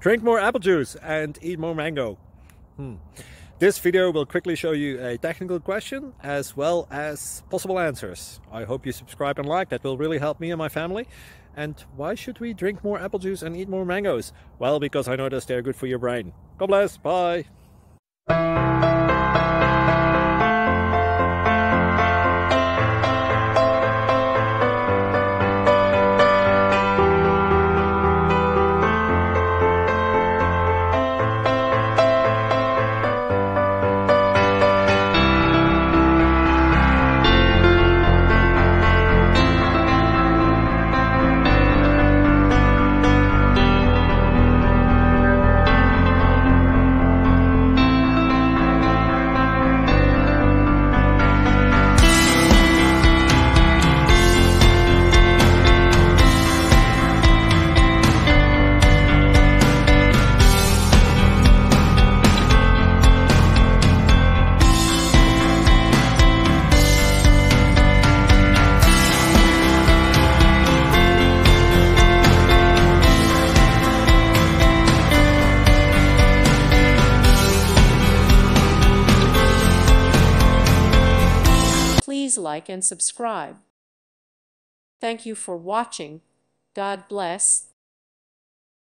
Drink more apple juice and eat more mango. This video will quickly show you a technical question as well as possible answers. I hope you subscribe and like, that will really help me and my family. And why should we drink more apple juice and eat more mangoes? Well, because I noticed they're good for your brain. God bless, bye! Please like and subscribe. Thank you for watching. God bless.